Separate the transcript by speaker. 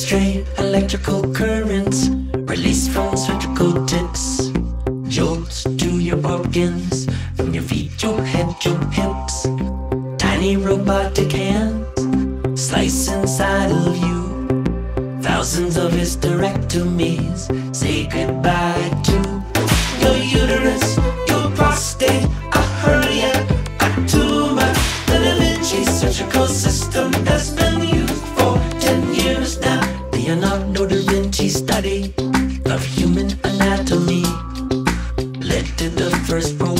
Speaker 1: straight electrical currents released from surgical tips. Jolts to your organs, from your feet, your head, your hips. Tiny robotic hands slice inside of you. Thousands of hysterectomies say goodbye to your uterus, your prostate, a hernia, a tumor. The Vinci Surgical system has been used for 10 years now. Leonardo da Vinci's study of human anatomy led to the first